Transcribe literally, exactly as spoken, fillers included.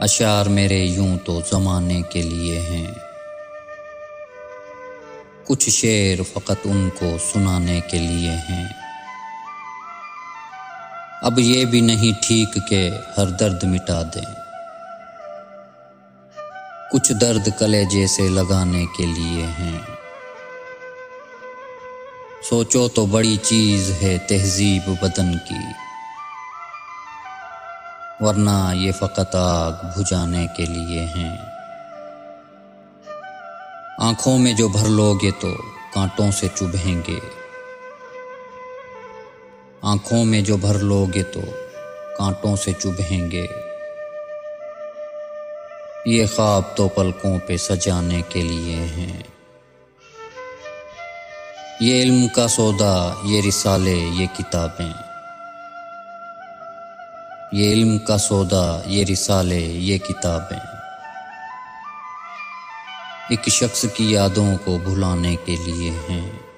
اشعار میرے یوں تو زمانے کے لیے ہیں، کچھ شعر فقط ان کو سنانے کے لیے ہیں۔ اب یہ بھی نہیں ٹھیک کہ ہر درد مٹا دیں، کچھ درد کلیجے سے لگانے کے لیے ہیں۔ سوچو تو بڑی چیز ہے تہذیب بدن کی، ورنہ یہ فقط آگ بجھانے کے لیے ہیں۔ آنکھوں میں جو بھر لوگے تو کانٹوں سے چبھیں گے، آنکھوں میں جو بھر لوگے تو کانٹوں سے چبھیں گے۔ یہ خواب تو پلکوں پہ سجانے کے لیے ہیں۔ یہ علم کا سودا، یہ رسالے، یہ کتابیں، یہ علم کا سودا، یہ رسالے، یہ کتابیں، ایک شخص کی یادوں کو بھلانے کے لیے ہیں۔